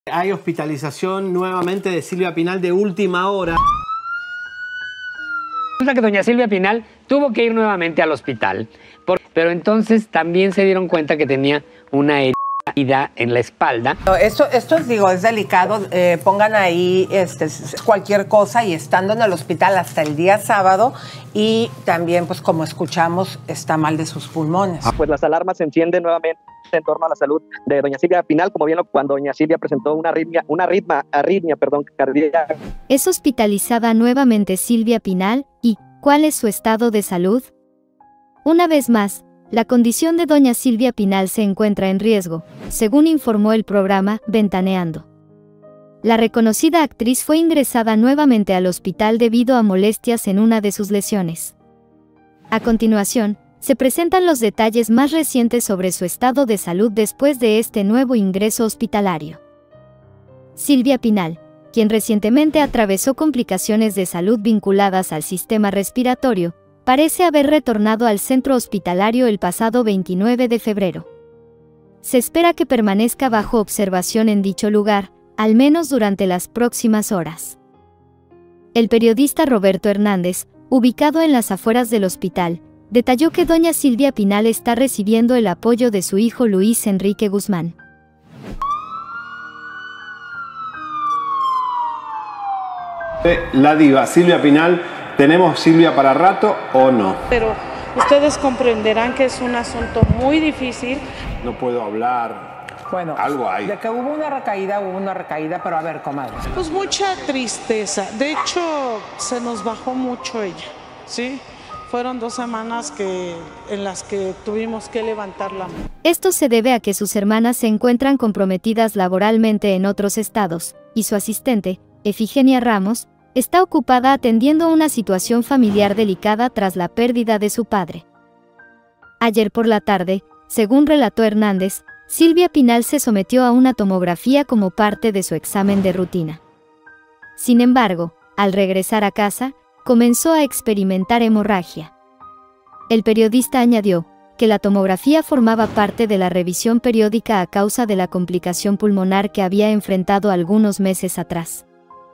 Hay hospitalización nuevamente de Silvia Pinal de última hora. Resulta que doña Silvia Pinal tuvo que ir nuevamente al hospital, pero entonces también se dieron cuenta que tenía una herida en la espalda. Esto es delicado. Pongan ahí cualquier cosa y estando en el hospital hasta el día sábado, y también, pues como escuchamos, está mal de sus pulmones. Pues las alarmas se encienden nuevamente en torno a la salud de doña Silvia Pinal, como bien cuando doña Silvia presentó una arritmia cardíaca. ¿Es hospitalizada nuevamente Silvia Pinal? ¿Y cuál es su estado de salud? Una vez más, la condición de doña Silvia Pinal se encuentra en riesgo, según informó el programa Ventaneando. La reconocida actriz fue ingresada nuevamente al hospital debido a molestias en una de sus lesiones. A continuación, se presentan los detalles más recientes sobre su estado de salud después de este nuevo ingreso hospitalario. Silvia Pinal, quien recientemente atravesó complicaciones de salud vinculadas al sistema respiratorio, parece haber retornado al centro hospitalario el pasado 29 de febrero. Se espera que permanezca bajo observación en dicho lugar, al menos durante las próximas horas. El periodista Roberto Hernández, ubicado en las afueras del hospital, detalló que doña Silvia Pinal está recibiendo el apoyo de su hijo Luis Enrique Guzmán. La diva Silvia Pinal, ¿tenemos Silvia para rato o no? Pero ustedes comprenderán que es un asunto muy difícil. No puedo hablar. Bueno, algo hay. De que hubo una recaída, pero a ver, comadre. Pues mucha tristeza. De hecho, se nos bajó mucho ella, ¿sí? Fueron 2 semanas en las que tuvimos que levantar la mano. Esto se debe a que sus hermanas se encuentran comprometidas laboralmente en otros estados, y su asistente, Efigenia Ramos, está ocupada atendiendo una situación familiar delicada tras la pérdida de su padre. Ayer por la tarde, según relató Hernández, Silvia Pinal se sometió a una tomografía como parte de su examen de rutina. Sin embargo, al regresar a casa, comenzó a experimentar hemorragia. El periodista añadió que la tomografía formaba parte de la revisión periódica a causa de la complicación pulmonar que había enfrentado algunos meses atrás.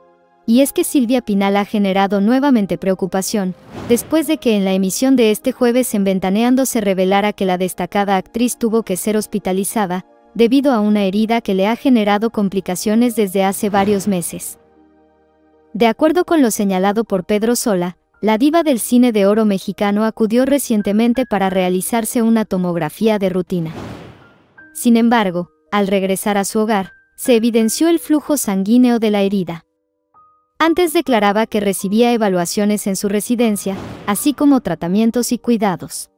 Y es que Silvia Pinal ha generado nuevamente preocupación, después de que en la emisión de este jueves en Ventaneando se revelara que la destacada actriz tuvo que ser hospitalizada, debido a una herida que le ha generado complicaciones desde hace varios meses. De acuerdo con lo señalado por Pedro Sola, la diva del cine de oro mexicano acudió recientemente para realizarse una tomografía de rutina. Sin embargo, al regresar a su hogar, se evidenció el flujo sanguíneo de la herida. Antes declaraba que recibía evaluaciones en su residencia, así como tratamientos y cuidados.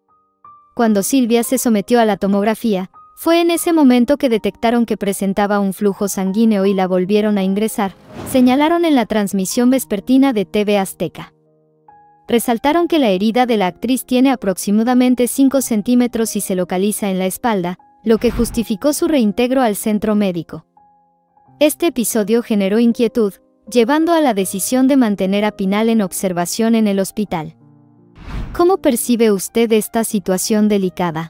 Cuando Silvia se sometió a la tomografía, fue en ese momento que detectaron que presentaba un flujo sanguíneo y la volvieron a ingresar, señalaron en la transmisión vespertina de TV Azteca. Resaltaron que la herida de la actriz tiene aproximadamente 5 centímetros y se localiza en la espalda, lo que justificó su reintegro al centro médico. Este episodio generó inquietud, llevando a la decisión de mantener a Pinal en observación en el hospital. ¿Cómo percibe usted esta situación delicada?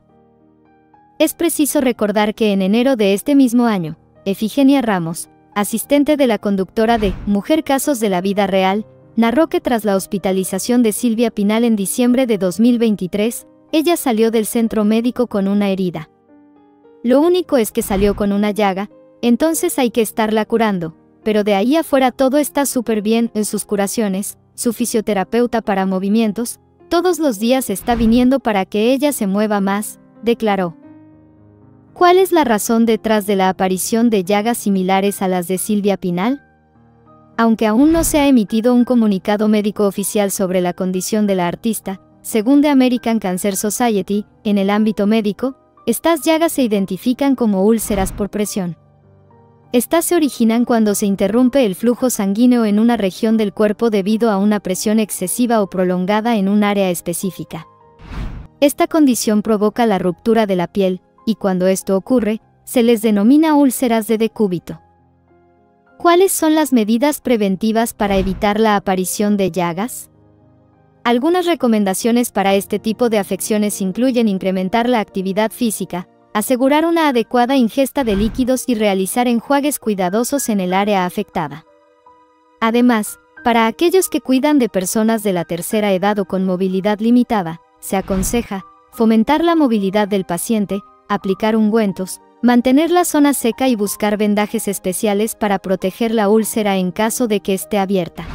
Es preciso recordar que en enero de este mismo año, Efigenia Ramos, asistente de la conductora de Mujer Casos de la Vida Real, narró que tras la hospitalización de Silvia Pinal en diciembre de 2023, ella salió del centro médico con una herida. Lo único es que salió con una llaga, entonces hay que estarla curando, pero de ahí afuera todo está súper bien en sus curaciones, su fisioterapeuta para movimientos, todos los días está viniendo para que ella se mueva más, declaró. ¿Cuál es la razón detrás de la aparición de llagas similares a las de Silvia Pinal? Aunque aún no se ha emitido un comunicado médico oficial sobre la condición de la artista, según The American Cancer Society, en el ámbito médico, estas llagas se identifican como úlceras por presión. Estas se originan cuando se interrumpe el flujo sanguíneo en una región del cuerpo debido a una presión excesiva o prolongada en un área específica. Esta condición provoca la ruptura de la piel, y cuando esto ocurre, se les denomina úlceras de decúbito. ¿Cuáles son las medidas preventivas para evitar la aparición de llagas? Algunas recomendaciones para este tipo de afecciones incluyen incrementar la actividad física, asegurar una adecuada ingesta de líquidos y realizar enjuagues cuidadosos en el área afectada. Además, para aquellos que cuidan de personas de la tercera edad o con movilidad limitada, se aconseja fomentar la movilidad del paciente, aplicar ungüentos, mantener la zona seca y buscar vendajes especiales para proteger la úlcera en caso de que esté abierta.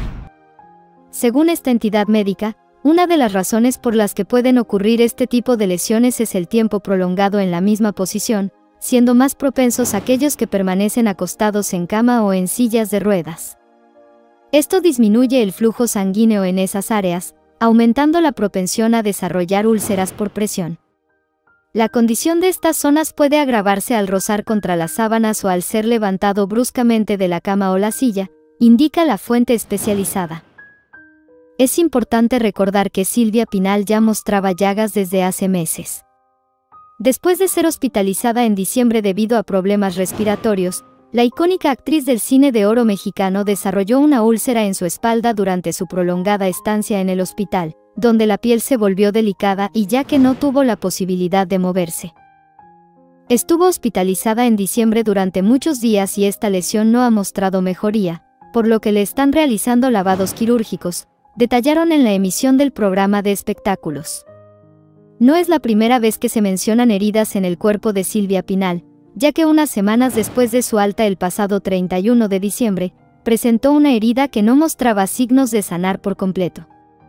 Según esta entidad médica, una de las razones por las que pueden ocurrir este tipo de lesiones es el tiempo prolongado en la misma posición, siendo más propensos aquellos que permanecen acostados en cama o en sillas de ruedas. Esto disminuye el flujo sanguíneo en esas áreas, aumentando la propensión a desarrollar úlceras por presión. La condición de estas zonas puede agravarse al rozar contra las sábanas o al ser levantado bruscamente de la cama o la silla, indica la fuente especializada. Es importante recordar que Silvia Pinal ya mostraba llagas desde hace meses. Después de ser hospitalizada en diciembre debido a problemas respiratorios, la icónica actriz del cine de oro mexicano desarrolló una úlcera en su espalda durante su prolongada estancia en el hospital, donde la piel se volvió delicada y ya que no tuvo la posibilidad de moverse. Estuvo hospitalizada en diciembre durante muchos días y esta lesión no ha mostrado mejoría, por lo que le están realizando lavados quirúrgicos, detallaron en la emisión del programa de espectáculos. No es la primera vez que se mencionan heridas en el cuerpo de Silvia Pinal, ya que unas semanas después de su alta el pasado 31 de diciembre, presentó una herida que no mostraba signos de sanar por completo.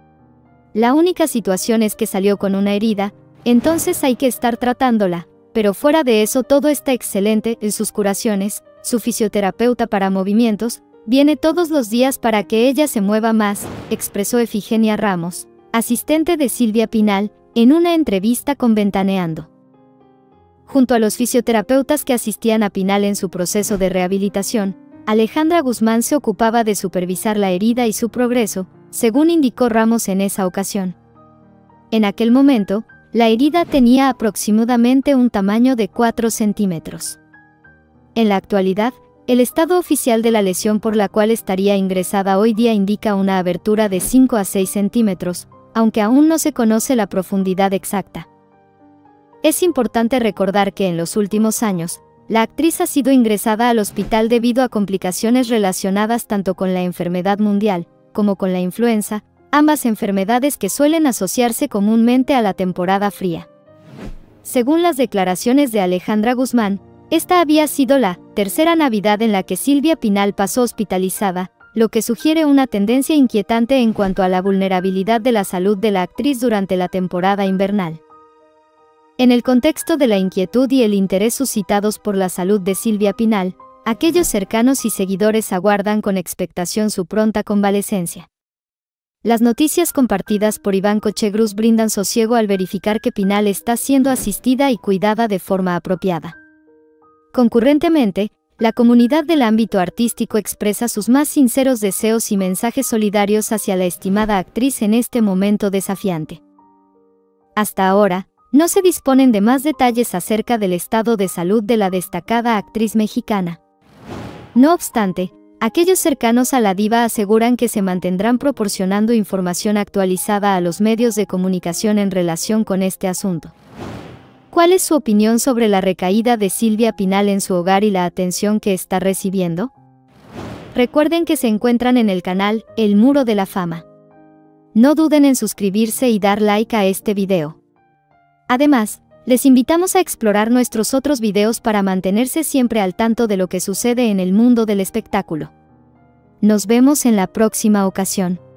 La única situación es que salió con una herida, entonces hay que estar tratándola, pero fuera de eso todo está excelente en sus curaciones, su fisioterapeuta para movimientos, viene todos los días para que ella se mueva más, expresó Efigenia Ramos, asistente de Silvia Pinal, en una entrevista con Ventaneando. Junto a los fisioterapeutas que asistían a Pinal en su proceso de rehabilitación, Alejandra Guzmán se ocupaba de supervisar la herida y su progreso, según indicó Ramos en esa ocasión. En aquel momento, la herida tenía aproximadamente un tamaño de 4 centímetros. En la actualidad, el estado oficial de la lesión por la cual estaría ingresada hoy día indica una abertura de 5 a 6 centímetros, aunque aún no se conoce la profundidad exacta. Es importante recordar que en los últimos años, la actriz ha sido ingresada al hospital debido a complicaciones relacionadas tanto con la enfermedad mundial, como con la influenza, ambas enfermedades que suelen asociarse comúnmente a la temporada fría. Según las declaraciones de Alejandra Guzmán, esta había sido la tercera Navidad en la que Silvia Pinal pasó hospitalizada, lo que sugiere una tendencia inquietante en cuanto a la vulnerabilidad de la salud de la actriz durante la temporada invernal. En el contexto de la inquietud y el interés suscitados por la salud de Silvia Pinal, aquellos cercanos y seguidores aguardan con expectación su pronta convalecencia. Las noticias compartidas por Iván Cochegruz brindan sosiego al verificar que Pinal está siendo asistida y cuidada de forma apropiada. Concurrentemente, la comunidad del ámbito artístico expresa sus más sinceros deseos y mensajes solidarios hacia la estimada actriz en este momento desafiante. Hasta ahora, no se disponen de más detalles acerca del estado de salud de la destacada actriz mexicana. No obstante, aquellos cercanos a la diva aseguran que se mantendrán proporcionando información actualizada a los medios de comunicación en relación con este asunto. ¿Cuál es su opinión sobre la recaída de Silvia Pinal en su hogar y la atención que está recibiendo? Recuerden que se encuentran en el canal El Muro de la Fama. No duden en suscribirse y dar like a este video. Además, les invitamos a explorar nuestros otros videos para mantenerse siempre al tanto de lo que sucede en el mundo del espectáculo. Nos vemos en la próxima ocasión.